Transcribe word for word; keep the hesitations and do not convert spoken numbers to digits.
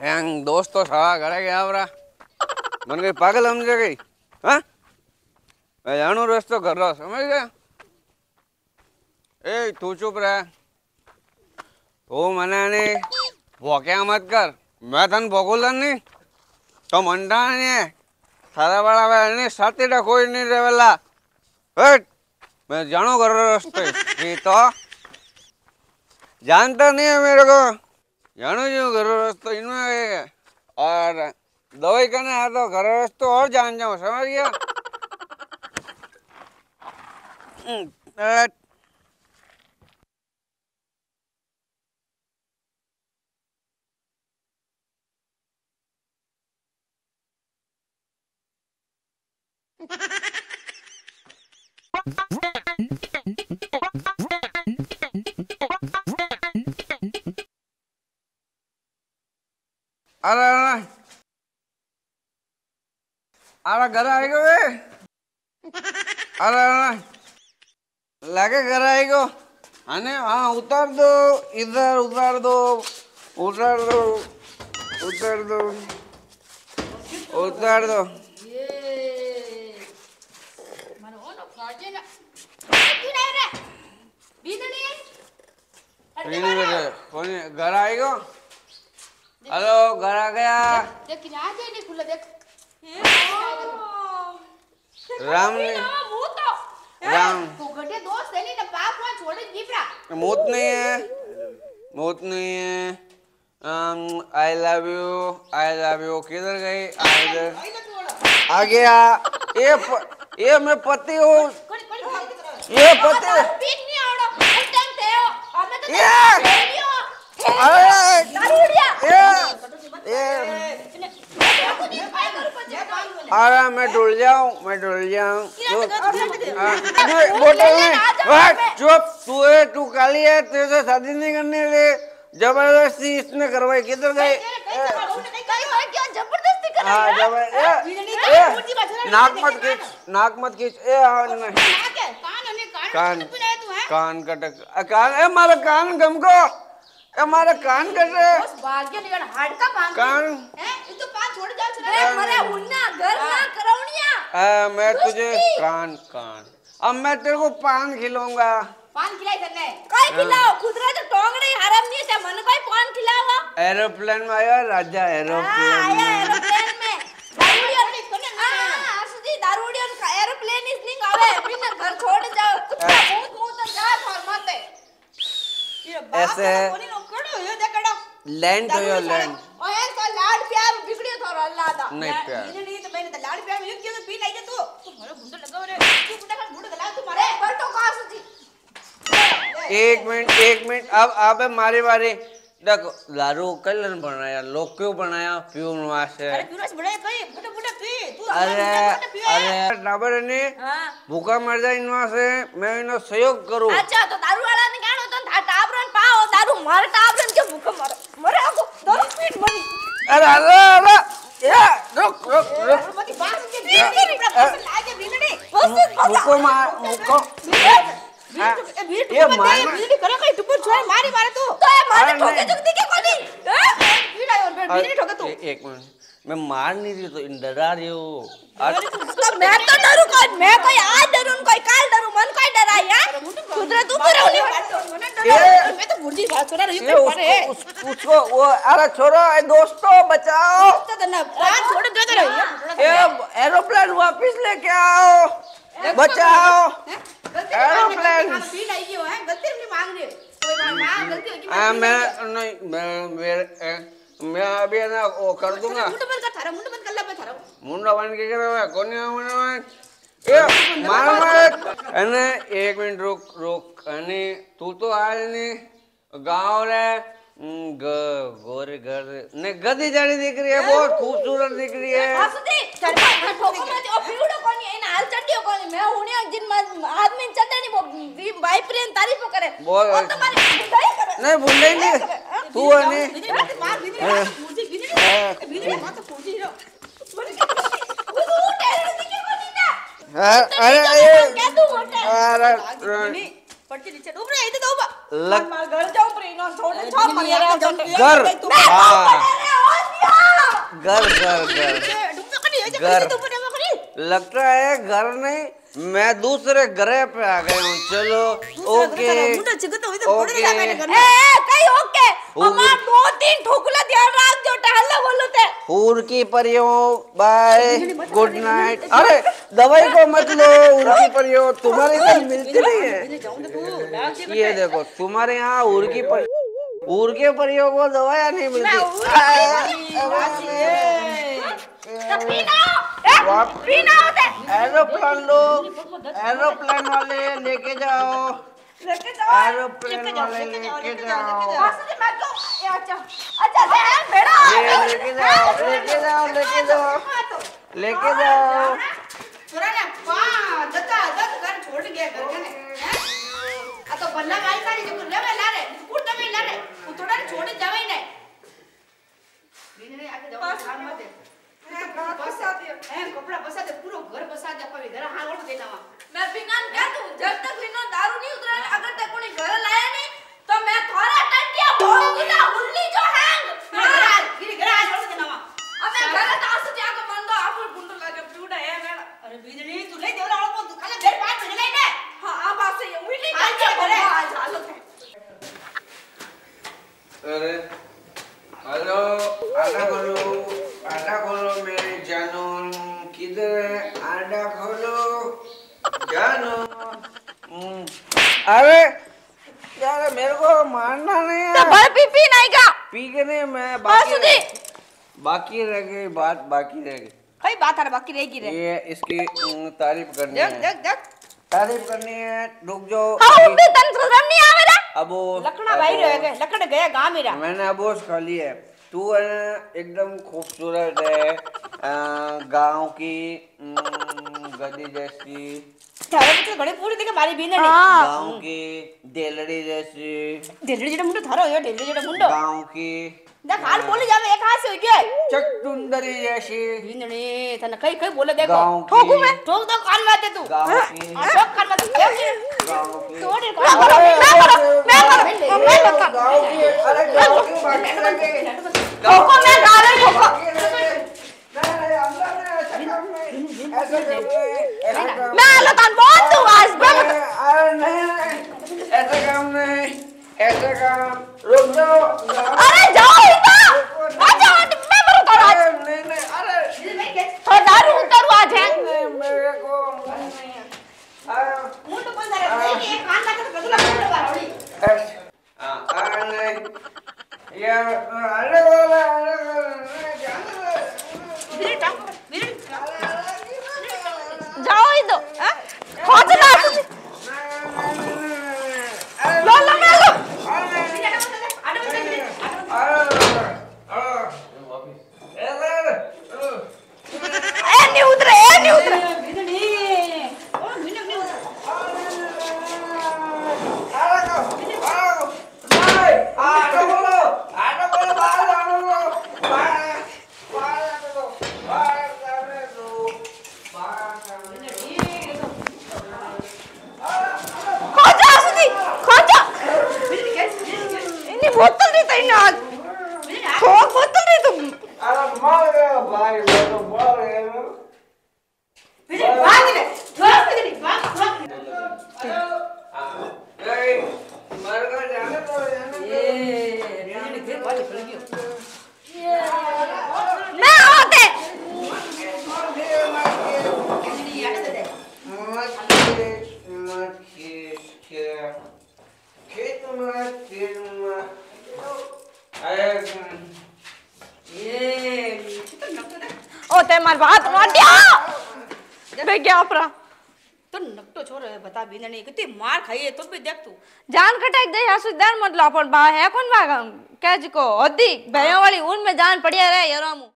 Hang दोस्त तो सारा घरे गया बरा मन गई पागल समझ गई। हाँ मैं जानू रस्तो कर रहा समझ गया। ए तू चुप रह तू मने नहीं भोक्या मत कर मैं तन भोगुल नहीं तो मंडा नहीं है सारा बड़ा नहीं साथी डा कोई नहीं रेवेला हट मैं जानू कर रहा रास्ते ये तो जानता नहीं है मेरे को जानू जो कर रहा रास्ता इनमें और दवाई करने आया तो घर रास्ते और जान जाऊँ समझ गया। अरे अरे घर आएगा वे अरे लगे घर आएगा अने हाँ उतार दो इधर उतार दो उतार दो उतार दो उतार दो घर आएगा। हेलो घर आ गया देख नहीं खुला देख राम ने राम तू गड्ढे दोस्त है नहीं ना बाप वहां छोड़ के जीपरा मौत नहीं है मौत नहीं है I love you I love you किधर गई इधर आ गया ये प, ये मैं पति हूँ ये पति पीट नहीं आवड़ो उस टाइम थे हो हमें तो ये अरे ये ये अरे मैं डुल जाऊं मैं डुल जाऊं बोतल नहीं चुप तू है तू काली है तेरे से शादी नहीं करने दे जबरदस्ती इसने करवाई किधर गए जबरदस्ती कर हाँ जबर नाक मत खींच नाक मत खींच ए कान कान कटक कान ए मारा कान गमको ए मारा कान कट रहे भाग्य निकल हार्ड का मांग कान हैं ये तो पांच छोड़ जा चला मरे हुन्ना घर ना करौनिया ए मैं तुझे कान कान अब मैं तेरे को पान खिलाऊंगा पान खिलाई करने काय खिलाओ खुदरा तो टोंगड़े हराम नहीं से मन कोई पान खिलावा एरोप्लेन में आया राजा एरोप्लेन आया एरोप्लेन में दारूडियन हां असली दारूडियन का एरोप्लेन इस नहीं आवे बिना घर छोड़ जाओ कुत्ता भूत मुंह तो जा और मत ये बात कोनी नो कड़ो ये देखड़ा लैंड तो यो लैंड ओ है तो लाड प्यार बिगड़ियो थोरो अल्लाह दा नहीं प्यार ये नहीं तो मैंने तो लाड प्यार में क्यों पी लाई जा तू तू मारे गुंडा लगाओ रे तू गुंडा का गुंडा गला तू मारे बटो का सुजी एक मिनट एक मिनट अब अब मारी बारी देखो दारू कल बनाया लोग क्यों बनाया प्यून वासे अरे प्यून वासे बनाया कई फटा फटा पी तू अरे अरे डाबर ने हां भूखा मर जाए इन वासे मैं इनो सहयोग करूं अच्छा तो दारू वाला ने गाणो तो टाबरन पाओ दारू मार टाबरन के भूखा मर मरे आगो दारू पीट बनी अरे अरे अरे या रुक रुक रुक मती बास के बीच के लागे बिनड़ी बस भूखो मार भूखो ये मार बिजली करे कहीं टुकुर छोड़ मारी मारे तू तो ये मार ठोके जुगती के कोनी पीड़ा और बिजली ठोके तू एक मिनट मैं मार नहीं रही तो इन डरा रही हूँ तो मैं तो डरू कोई मैं कोई आज डरू कोई काल डरू मन कोई डरा यार खुदरा तू पर नहीं मैं तो बुर्जी बात छोड़ा रही हूं पर उसको वो अरे छोड़ो दोस्तों बचाओ तो ना प्राण छोड़ दे दे रही ये एरोप्लेन वापस लेके आओ बचाओ एरोप्लेन पी नहीं क्यों है गलती नहीं मांग रहे कोई मां गलती होगी हां मैं नहीं मैं मेरे मैं अभी ना वो कर दूंगा मुंड बंद कर थारा मुंड बंद कर ला मैं थारा मुंड बंद के करे कोनी मुंड ए मार मार अने एक मिनट रुक रुक अने तू तो आज ने गांव रे गोरे घर ने गदी जानी दिख रही है बहुत खूबसूरत दिख रही है हसदी चल ठोको मत ओ पीड़ो कोनी इन हाल चढ़ियो कोनी मैं हुने जिन आदमी चढ़े नहीं भाई प्रेम तारीफ करे और तुम्हारी बुढ़ाई करे नहीं बुढ़ाई नहीं तू अने मार बिजली मुझे बिजली बिजली मत पूछी रो वो टेरे दिखे कोनी ना अरे क्या तू होता अरे पटके नीचे डूब रहे इधर डूब लग मार घर जाओ पर इनो छोड़ छाप मार घर हां घर घर घर घर लगता है घर नहीं, मैं दूसरे ग्रह पे आ गया हूँ। चलो ओके ओके कहीं ओके हमार दो तीन ठोकला ध्यान रख जो टहलो बोलो ते उर की परियों बाय गुड नाइट। अरे दवाई को मत लो, उर की परियों तुम्हारे इधर मिलती नहीं है। ये देखो तुम्हारे यहाँ उर की पर उर के परियों को दवाइयाँ नहीं मिलती। एरोप्लेन लो, एरोप्लेन वाले लेके जाओ, लेके जाओ एरोप्लेन वाले लेके जाओ, अच्छा अच्छा बेड़ा लेके जाओ लेके जाओ लेके जाओ लेके जाओ। छोरा ने पा दता दत घर छोड़ गया घर के हैं आ तो बल्ला भाई का जो लेवे ला रे कुट में ला रे वो थोड़ा छोड़ जावे ही नहीं दिन ने आके जाओ काम मत दे बसा दे हैं कपड़ा बसा दे पूरा घर बसा दे पर इधर हां ओढ़ देना मैं बिंगान क्या तू जब तक विनो दारू नहीं उतरा अगर तक कोई घर लाया नहीं तो मैं थोड़ा टंटिया भोंगी ना हुल्ली जो हैंग गराज गिर गराज ओढ़ देना अब मैं घर तास जाके बंदो आपन गुंडो लगे पूड़ा है मैं अरे बिजली तू ले देवरा वाला को खाली देर पांच मिनट लेने हां आप से ये उल्टी टंटिया करे आज हालत है। अरे हेलो आधा खोलो आधा खोलो मेरे जानू किधर है आधा खोलो जानू। अरे यार मेरे को मारना नहीं है तो बड़ पी पी नहीं का पी के नहीं मैं बाकी बाकी रह गई बात बाकी रह गई कई बात है बाकी रहेगी रे ये इसकी तारीफ करनी देख है देख देख तारीफ करनी है रुक जाओ। हां उम्मीद तंत्र नहीं आ मेरा अब वो लकड़ा भाई रह गए लकड़ गया गांव मेरा मैंने अबोश खा ली है। तू है ना एकदम खूबसूरत है गांव की गदी जैसी थारे तो घणे पूरी देखे मारी बीने ने गांव की देलड़ी जैसी देलड़ी जेड़ा मुंडो थारो यो देलड़ी जेड़ा मुंडो गांव की देख हाल बोली जावे एक हाथ से हो गया चटुंदरी जैसी बीनने तने कई कई बोले देखो गांव ठोकू मैं ठोक दो कान में दे तू गांव की ठोक कान में तू गांव की तोड़े मैं करो मैं करो मैं करो मैं करो गांव की अरे गांव की बाकी लगे ठोको मैं गाले ठोको नहीं अंदर में ऐसा काम नहीं ऐसा काम मैं लतान बहुत तू आज अरे नहीं ऐसा काम नहीं ऐसा काम रुक जाओ अरे जाओ इधर आ जाओ मैं मरो तो आज नहीं नहीं अरे तो दारू उतरू आज है मेरे को मुंड बंद है नहीं एक कान लगा तो गदला मुंड बारोड़ी हां अरे नहीं यार अरे बोला अरे जान जाओ इधर हैं खोज ना लो लो मैं लो ए नहीं उतरे ए नहीं उतरे बोतल नहीं तो ना खोल बोतल नहीं तुम अरे मार गया भाई मैं तो मार गया बिजली भाग ले भाग बिजली भाग भाग ए मर गया जाने तो जाने ये बिजली फिर बात कर गयो मैं आते बिजली याद दे मत मत के खेत में खेत में अरे ये ओ ते मार बात मार दिया बे क्या अपरा तो नकटो छोर बता भी नहीं कितनी मार खाई है तो भी देख तू जान कटाई दे या सुधार मतलब अपन बा है कौन भाग क्या जी को होदी भैया वाली उन में जान पड़िया रे यार